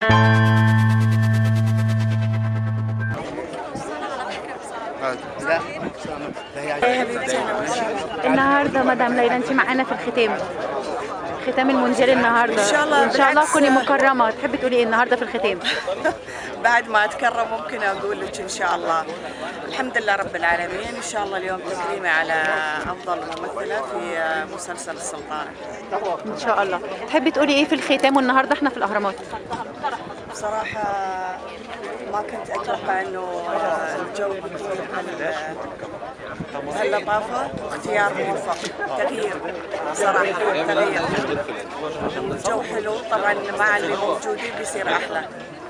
النهارده مدام ليلى انت معانا في الختام، ختام المونديال النهارده. ان شاء الله تكوني مكرمه. تحبي تقولي ايه النهارده في الختام؟ بعد ما اتكرم ممكن اقول لك ان شاء الله الحمد لله رب العالمين. ان شاء الله اليوم تكريمي على افضل ممثله في مسلسل السلطانه. ان شاء الله. تحبي تقولي ايه في الختام والنهارده احنا في الاهرامات؟ بصراحه ما كنت اتوقع انه الجو بيكون بهاللطافه واختيار موفق. تغيير صراحه، تغيير. الجو حلو طبعا مع اللي موجودين بيصير احلى.